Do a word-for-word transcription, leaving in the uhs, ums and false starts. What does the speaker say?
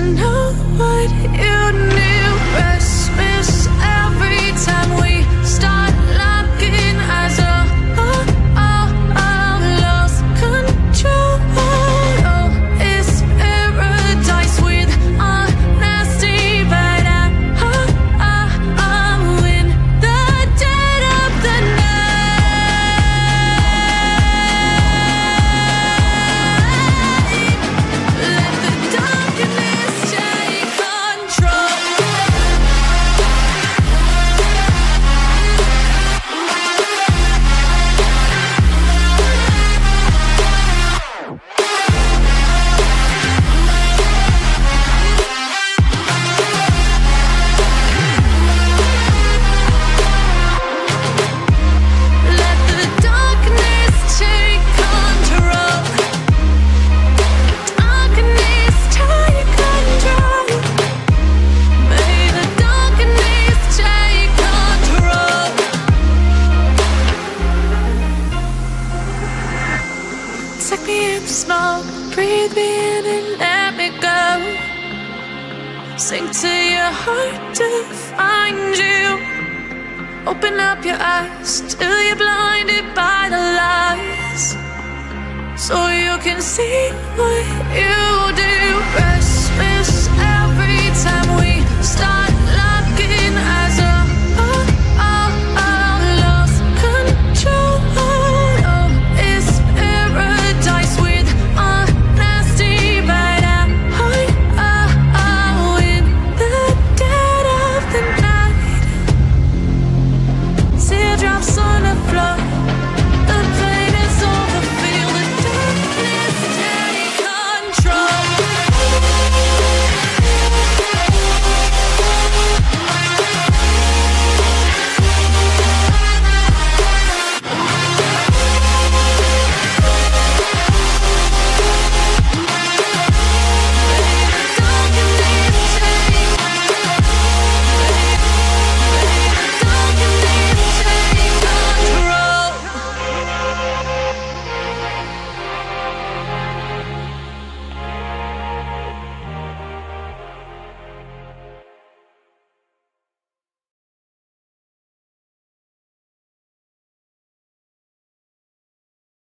know what you knew. Restless every time we start locking eyes. Oh, oh, oh, oh, lost control. Oh, it's paradise with honesty, but I, oh, oh, oh, in the dead of the night, let the darkness take control. Let the darkness take control. Darkness take control. May the darkness take control. Take me in small, breathe me in and let me go. Sink to your heart to find you. Open up your eyes till you're blinded by the lies, so you can see what you do.